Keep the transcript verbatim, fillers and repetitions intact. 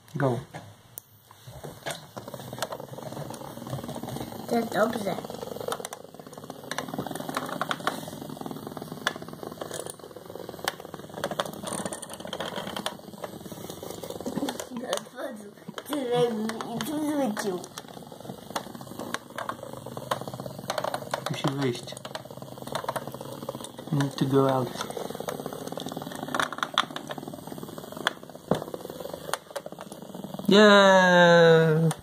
Go. To jest dobrze. Wyrzucił. Musi wyjść. Need to go out. Yeah!